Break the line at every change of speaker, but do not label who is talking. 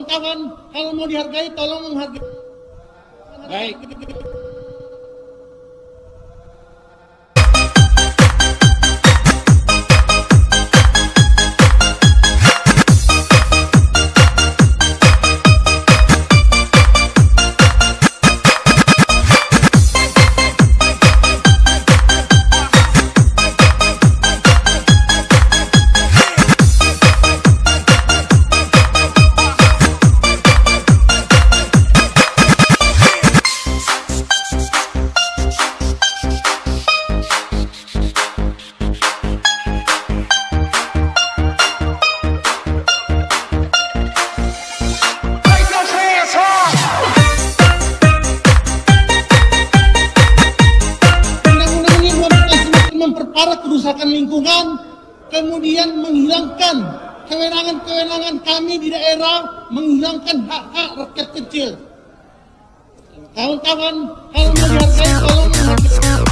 Kawan-kawan, kalau mau dihargai, tolong menghargai.
Baik.
Memperparah kerusakan lingkungan, kemudian menghilangkan kewenangan-kewenangan kami di daerah, menghilangkan hak-hak rakyat kecil. Kawan-kawan, kalau mau dihargai, tolong menghargai.